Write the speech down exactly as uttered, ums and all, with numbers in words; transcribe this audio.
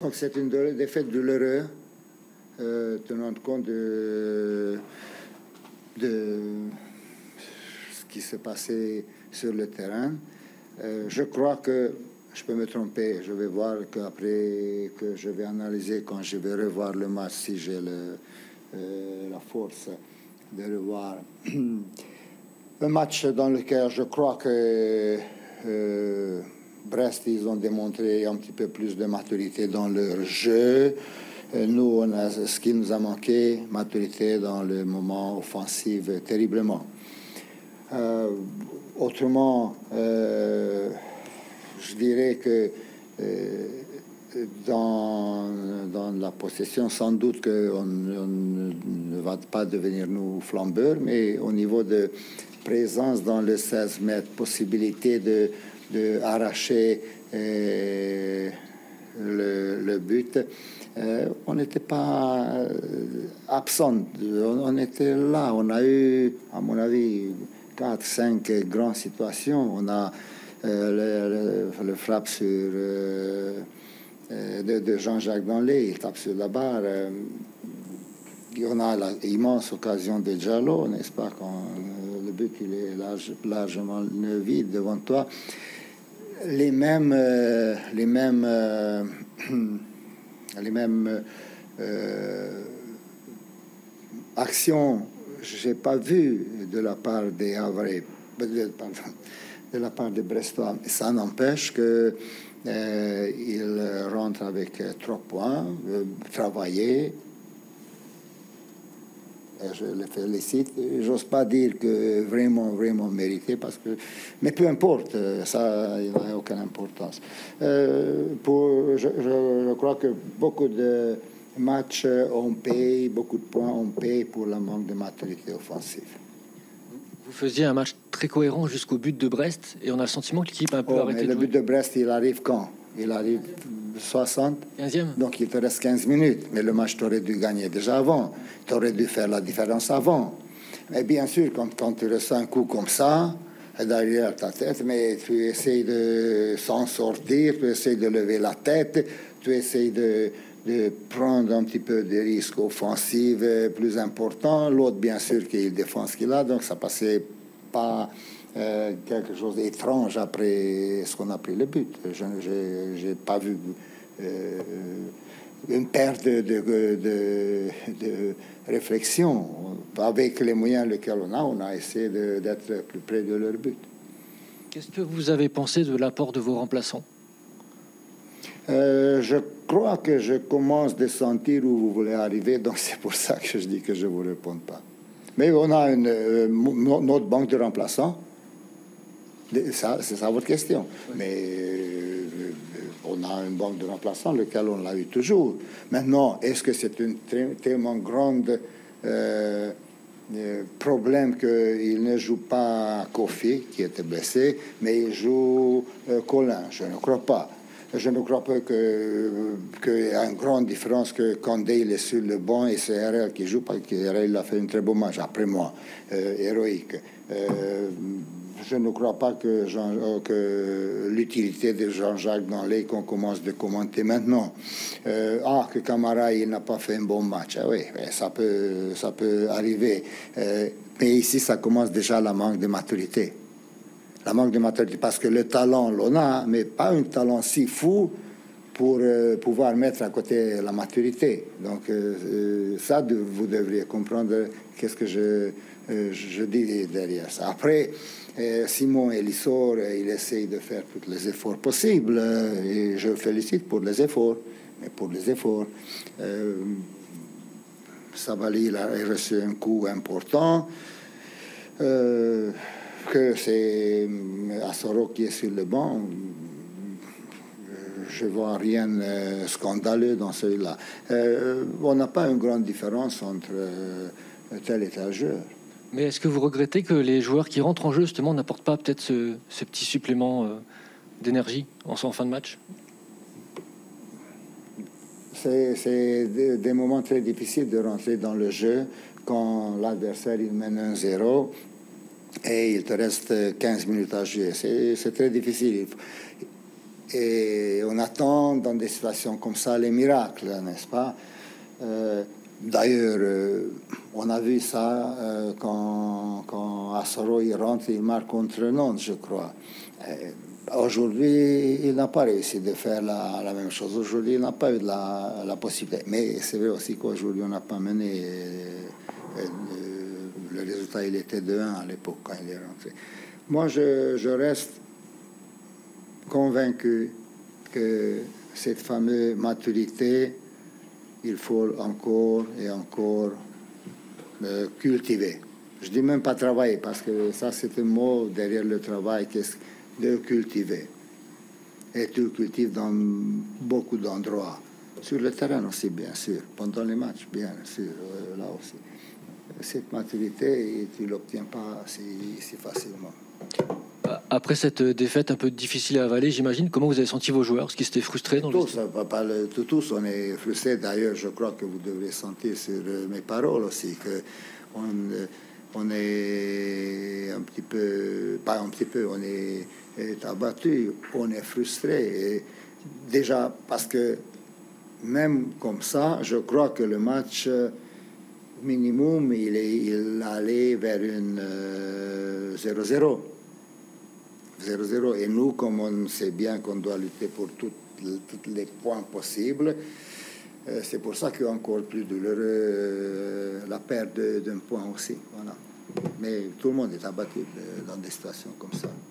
Donc c'est une défaite douloureuse, euh, tenant compte de, de ce qui s'est passé sur le terrain. Euh, je crois que je peux me tromper. Je vais voir qu'après que je vais analyser quand je vais revoir le match, si j'ai le, euh, la force de revoir un match dans lequel je crois que euh, Brest, ils ont démontré un petit peu plus de maturité dans leur jeu. Nous, on a, ce qui nous a manqué, maturité dans le moment offensif, terriblement. Euh, autrement, euh, je dirais que euh, dans, dans la possession, sans doute qu'on on ne va pas devenir nous flambeurs, mais au niveau de présence dans le seize mètres, possibilité de, de arracher euh, le, le but, euh, on n'était pas euh, absent, on, on était là, on a eu, à mon avis, quatre, cinq grandes situations. On a euh, le, le, le frappe sur euh, de, de Jean-Jacques Danlé, il tape sur la barre. Euh, on a l'immense occasion de Diallo, n'est-ce pas, quand le but il est large, largement vide devant toi. Les mêmes, euh, les mêmes, euh, les mêmes euh, actions, j'ai pas vu de la part des Havrais, de, pardon, de la part des Brestois. Ça n'empêche que euh, ils rentrent avec trois points, euh, travailler. Et je les félicite. J'ose pas dire que vraiment, vraiment mérité, parce que, mais peu importe, ça, il n'a aucune importance. Euh, pour, je, je, je crois que beaucoup de matchs on paye, beaucoup de points on paye pour le manque de maturité offensive. Vous faisiez un match très cohérent jusqu'au but de Brest, et on a le sentiment que l'équipe a un peu oh, arrêté mais de le jouer. but de Brest, il arrive quand? Il arrive soixante. quinzième. Donc il te reste quinze minutes. Mais le match, tu aurais dû gagner déjà avant. Tu aurais dû faire la différence avant. Mais bien sûr, quand, quand tu reçois un coup comme ça, derrière ta tête, mais tu essayes de s'en sortir, tu essayes de lever la tête, tu essayes de, de prendre un petit peu de risques offensifs plus importants. L'autre, bien sûr, qu'il défend ce qu'il a, donc ça passait pas... Euh, quelque chose d'étrange après ce qu'on a pris le but. Je n'ai pas vu euh, une perte de, de, de, de réflexion. Avec les moyens lesquels on a, on a essayé d'être plus près de leur but. Qu'est-ce que vous avez pensé de l'apport de vos remplaçants? euh, Je crois que je commence de sentir où vous voulez arriver, donc c'est pour ça que je dis que je ne vous réponds pas. Mais on a une, euh, notre banque de remplaçants. C'est ça, ça votre question. Oui. Mais euh, on a une banque de remplaçants, lequel on l'a eu toujours. Maintenant, est-ce que c'est un tellement grand euh, euh, problème qu'il ne joue pas Kofi, qui était blessé, mais il joue euh, Colin? Je ne crois pas. Je ne crois pas qu'il y a une grande différence que Kandé il est sur le banc et c'est R L qui joue, parce que R L a fait un très beau match, après moi, euh, héroïque. Euh, je ne crois pas que, Jean, que l'utilité de Jean-Jacques Danlé qu'on commence de commenter maintenant. Euh, ah, que Camara il n'a pas fait un bon match. Ah, oui, ça peut, ça peut arriver. Euh, mais ici, ça commence déjà la manque de maturité. La manque de maturité, parce que le talent, l'on a, mais pas un talent si fou pour euh, pouvoir mettre à côté la maturité. Donc, euh, ça, de, vous devriez comprendre qu'est-ce que je, euh, je dis derrière ça. Après, euh, Simon Elissor, il essaye de faire tous les efforts possibles, euh, et je félicite pour les efforts, mais pour les efforts. Euh, Sabali, il a reçu un coup important. Euh, que c'est Assoro qui est sur le banc, je ne vois rien de scandaleux dans celui-là. Euh, on n'a pas une grande différence entre euh, tel et tel joueur. Mais est-ce que vous regrettez que les joueurs qui rentrent en jeu, justement, n'apportent pas peut-être ce, ce petit supplément euh, d'énergie en, en fin de match? C'est des, des moments très difficiles de rentrer dans le jeu quand l'adversaire il mène un zéro. Et il te reste quinze minutes à jouer. C'est très difficile. Et on attend dans des situations comme ça les miracles, n'est-ce pas? euh, D'ailleurs, euh, on a vu ça euh, quand, quand Asoro il rentre, il marque contre Nantes, je crois. Euh, Aujourd'hui, il n'a pas réussi de faire la, la même chose. Aujourd'hui, il n'a pas eu la, la possibilité. Mais c'est vrai aussi qu'aujourd'hui, on n'a pas mené. Euh, euh, le résultat, il était de un à l'époque quand il est rentré. Moi, je, je reste convaincu que cette fameuse maturité, il faut encore et encore euh, cultiver. Je dis même pas travailler, parce que ça, c'est un mot derrière le travail, qu'est-ce de cultiver. Et tu le cultives dans beaucoup d'endroits. Sur le terrain aussi, bien sûr. Pendant les matchs, bien sûr, euh, là aussi. Cette maturité, tu ne l'obtiens pas si, si facilement. Après cette défaite un peu difficile à avaler, j'imagine, comment vous avez senti vos joueurs? Est-ce qu'ils étaient frustrés dans tous, le pas le, tous, on est frustrés. D'ailleurs, je crois que vous devez sentir sur mes paroles aussi que on, on est un petit peu, pas un petit peu, on est, est abattu, on est frustré. Et déjà parce que même comme ça, je crois que le match minimum, il, est, il allait vers une euh, zéro zéro. zéro zéro. Et nous, comme on sait bien qu'on doit lutter pour tous les points possibles, euh, c'est pour ça qu'il est encore plus douloureux euh, la perte d'un point aussi. Voilà. Mais tout le monde est abattu dans des situations comme ça.